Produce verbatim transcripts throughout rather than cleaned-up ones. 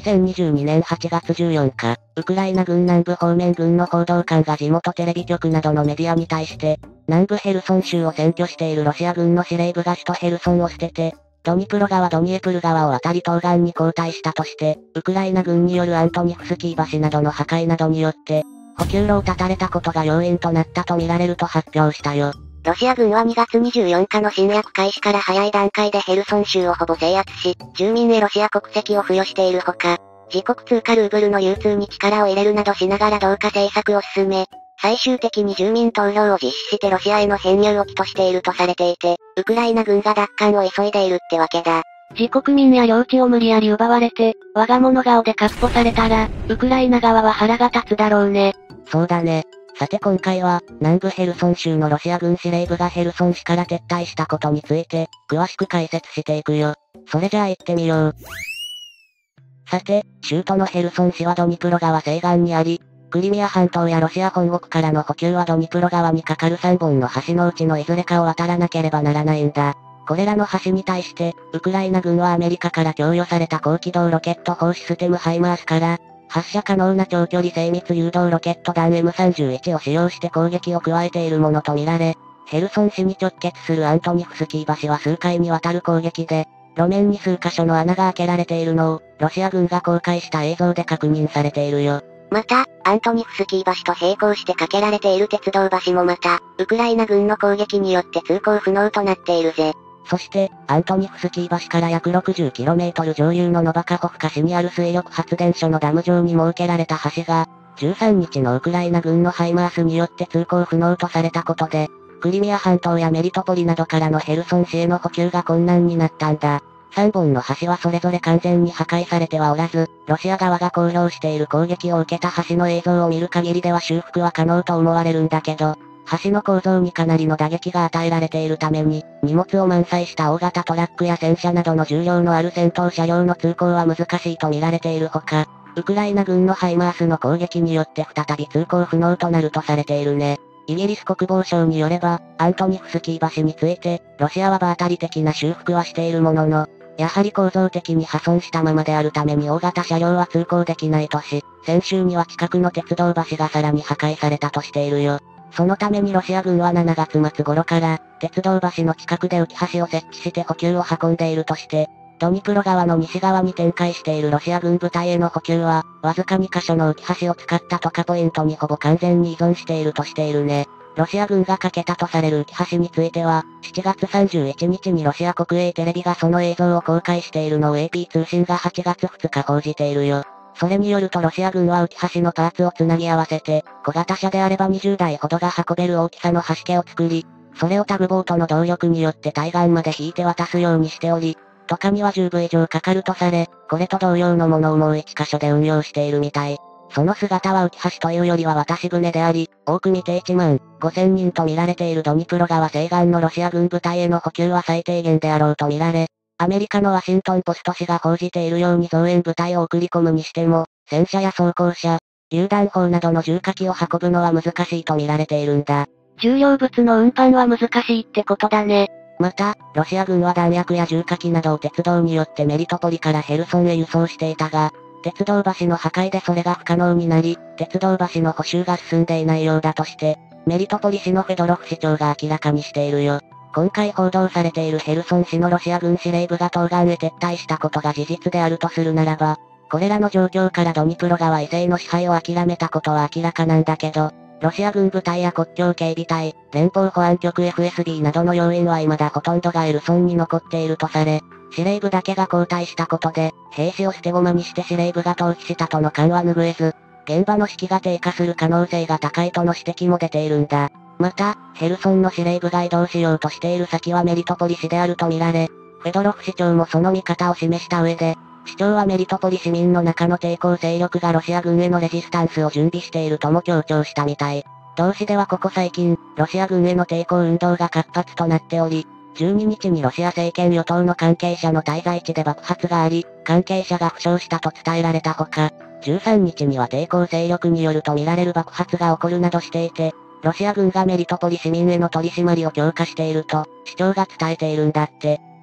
せんにじゅうにねんはちがつじゅうよっか、ウクライナ軍南部方面軍の報道官が地元テレビ局などのメディアに対して、南部ヘルソン州を占拠しているロシア軍の司令部が首都ヘルソンを捨てて、ドニプロ川ドニエプル川を渡り東岸に後退したとして、ウクライナ軍によるアントニフスキー橋などの破壊などによって、補給路を断たれたことが要因となったと見られると発表したよ。 ロシア軍はにがつにじゅうよっかの侵略開始から早い段階でヘルソン州をほぼ制圧し、住民へロシア国籍を付与しているほか、自国通貨ルーブルの流通に力を入れるなどしながら同化政策を進め、最終的に住民投票を実施してロシアへの編入を起としているとされていて、ウクライナ軍が奪還を急いでいるってわけだ。 自国民や領地を無理やり奪われて、我が物顔で割歩されたら、ウクライナ側は腹が立つだろうね。 そうだね。さて今回は、南部ヘルソン州のロシア軍司令部がヘルソン市から撤退したことについて、詳しく解説していくよ。それじゃあ行ってみよう。さて、州都のヘルソン市はドニプロ川西岸にあり、クリミア半島やロシア本国からの補給はドニプロ川に架かるさんぼんの橋のうちのいずれかを渡らなければならないんだ。これらの橋に対して、ウクライナ軍はアメリカから供与された高機動ロケット砲システムハイマースから、発射可能な長距離精密誘導ロケット弾 エムさんじゅういち を使用して攻撃を加えているものとみられ、ヘルソン市に直結するアントニフスキー橋は数回にわたる攻撃で、路面に数箇所の穴が開けられているのを、ロシア軍が公開した映像で確認されているよ。 また、アントニフスキー橋と並行して架けられている鉄道橋もまた、ウクライナ軍の攻撃によって通行不能となっているぜ。 そして、アントニフスキー橋から約 ろくじゅっキロメートル 上流のノバカホフカ市にある水力発電所のダム上に設けられた橋が、じゅうさんにちのウクライナ軍のハイマースによって通行不能とされたことで、クリミア半島やメリトポリなどからのヘルソン市への補給が困難になったんだ。さんぼんの橋はそれぞれ完全に破壊されてはおらず、ロシア側が公表している攻撃を受けた橋の映像を見る限りでは修復は可能と思われるんだけど、橋の構造にかなりの打撃が与えられているために、荷物を満載した大型トラックや戦車などの重量のある戦闘車両の通行は難しいと見られているほか、ウクライナ軍のハイマースの攻撃によって再び通行不能となるとされているね。イギリス国防省によれば、アントニフスキー橋について、ロシアは場当たり的な修復はしているものの、やはり構造的に破損したままであるために大型車両は通行できないとし、先週には近くの鉄道橋がさらに破壊されたとしているよ。そのためにロシア軍はしちがつまつ頃から、鉄道橋の近くで浮き橋を設置して補給を運んでいるとして、ドニプロ川の西側に展開しているロシア軍部隊への補給は、わずかに箇所の浮き橋を使った渡河ポイントにほぼ完全に依存しているとしているね。ロシア軍が架けたとされる浮き橋については、しちがつさんじゅういちにちにロシア国営テレビがその映像を公開しているのを エーピー 通信がはちがつふつか報じているよ。それによるとロシア軍は浮き橋のパーツをつなぎ合わせて、小型車であればにじゅうだいほどが運べる大きさの橋家を作り、それをタグボートの動力によって対岸まで引いて渡すようにしており、渡河にはじゅうぶ以上かかるとされ、これと同様のものをもういっかしょで運用しているみたい。その姿は浮き橋というよりは渡し船であり、多く見ていちまんごせんにんと見られているドニプロ川西岸のロシア軍部隊への補給は最低限であろうと見られ、アメリカのワシントンポスト紙が報じているように増援部隊を送り込むにしても、戦車や装甲車、榴弾砲などの重火器を運ぶのは難しいと見られているんだ。 重量物の運搬は難しいってことだね。 また、ロシア軍は弾薬や重火器などを鉄道によってメリトポリからヘルソンへ輸送していたが、鉄道橋の破壊でそれが不可能になり、鉄道橋の補修が進んでいないようだとして、メリトポリ市のフェドロフ市長が明らかにしているよ。今回報道されているヘルソン市のロシア軍司令部が東岸へ撤退したことが事実であるとするならば、これらの状況からドニプロ川以西の支配を諦めたことは明らかなんだけど、ロシア軍部隊や国境警備隊、連邦保安局 エフエスビー などの要員は未だほとんどがエルソンに残っているとされ、司令部だけが交代したことで、兵士を捨て駒にして司令部が逃避したとの感は拭えず、現場の士気が低下する可能性が高いとの指摘も出ているんだ。また、ヘルソンの司令部が移動しようとしている先はメリトポリ市であると見られ、フェドロフ市長もその見方を示した上で、市長はメリトポリ市民の中の抵抗勢力がロシア軍へのレジスタンスを準備しているとも強調したみたい。同市ではここ最近、ロシア軍への抵抗運動が活発となっており、じゅうににちにロシア政権与党の関係者の滞在地で爆発があり、関係者が負傷したと伝えられたほか、じゅうさんにちには抵抗勢力によると見られる爆発が起こるなどしていて、ロシア軍がメリトポリ市民への取り締まりを強化していると、市長が伝えているんだって。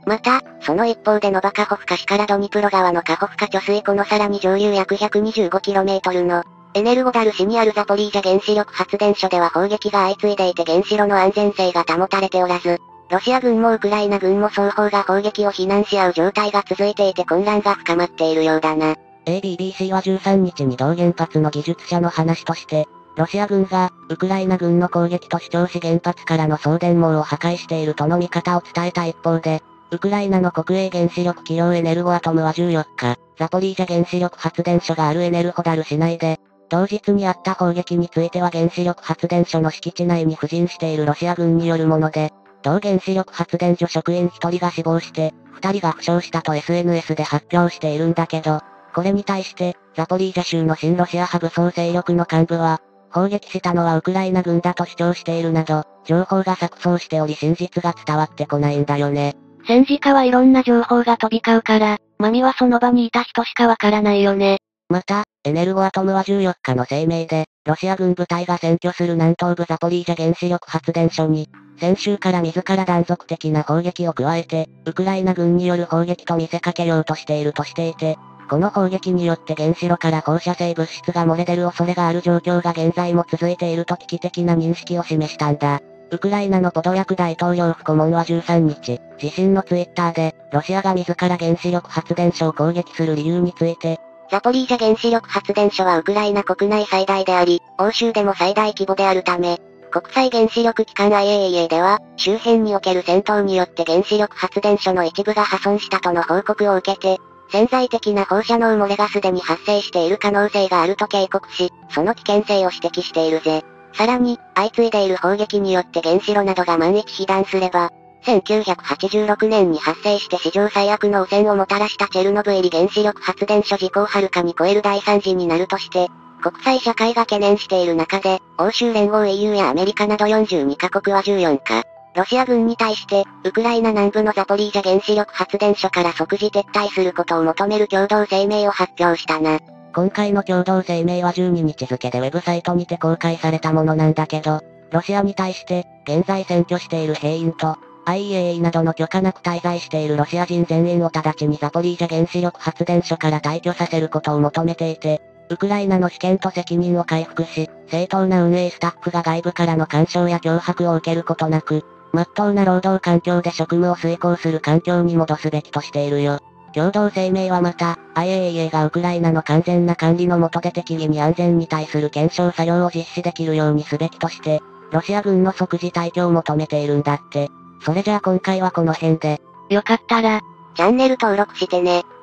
また、その一方でノバカホフカ市からドニプロ川のカホフカ貯水湖のさらに上流約 ひゃくにじゅうごキロメートル の、エネルゴダル市にあるザポリージャ原子力発電所では砲撃が相次いでいて原子炉の安全性が保たれておらず、ロシア軍もウクライナ軍も双方が砲撃を非難し合う状態が続いていて混乱が深まっているようだな。 エービービーシー はじゅうさんにちに同原発の技術者の話として、ロシア軍が、ウクライナ軍の攻撃と主張し原発からの送電網を破壊しているとの見方を伝えた一方で、ウクライナの国営原子力企業エネルゴアトムはじゅうよっか、ザポリージャ原子力発電所があるエネルホダル市内で、同日にあった砲撃については原子力発電所の敷地内に布陣しているロシア軍によるもので、同原子力発電所職員ひとりが死亡して、ふたりが負傷したと エスエヌエス で発表しているんだけど、これに対して、ザポリージャ州の親ロシア派武装勢力の幹部は、砲撃したのはウクライナ軍だと主張しているなど、情報が錯綜しており真実が伝わってこないんだよね。 戦時下はいろんな情報が飛び交うから、マミはその場にいた人しかわからないよね。 また、エネルゴアトムはじゅうよっかの声明で、ロシア軍部隊が占拠する南東部ザポリージャ原子力発電所に、先週から自ら断続的な砲撃を加えて、ウクライナ軍による砲撃と見せかけようとしているとしていて、この砲撃によって原子炉から放射性物質が漏れ出る恐れがある状況が現在も続いていると危機的な認識を示したんだ。ウクライナのポドリャク大統領府顧問はじゅうさんにち、自身のツイッターで、ロシアが自ら原子力発電所を攻撃する理由について、 ザポリージャ原子力発電所はウクライナ国内最大であり、欧州でも最大規模であるため、国際原子力機関 アイエーイーエー では、周辺における戦闘によって原子力発電所の一部が破損したとの報告を受けて、潜在的な放射能漏れがすでに発生している可能性があると警告し、その危険性を指摘しているぜ。さらに、相次いでいる砲撃によって原子炉などが万一被弾すれば、せんきゅうひゃくはちじゅうろくねんに発生して史上最悪の汚染をもたらしたチェルノブイリ原子力発電所事故をはるかに超える大惨事になるとして、国際社会が懸念している中で、欧州連合 イーユー やアメリカなどよんじゅうにかこくはじゅうよっか、ロシア軍に対して、ウクライナ南部のザポリージャ原子力発電所から即時撤退することを求める共同声明を発表したな。 今回の共同声明はじゅうににち付でウェブサイトにて公開されたものなんだけど、ロシアに対して、現在占拠している兵員と、アイエーイー などの許可なく滞在しているロシア人全員を直ちにザポリージャ原子力発電所から退去させることを求めていて、ウクライナの主権と責任を回復し、正当な運営スタッフが外部からの干渉や脅迫を受けることなく、真っ当な労働環境で職務を遂行する環境に戻すべきとしているよ。共同声明はまた、アイエーイーエー がウクライナの完全な管理の下で適宜に安全に対する検証作業を実施できるようにすべきとして、ロシア軍の即時退去を求めているんだって。それじゃあ今回はこの辺で。 よかったら、 チャンネル登録してね。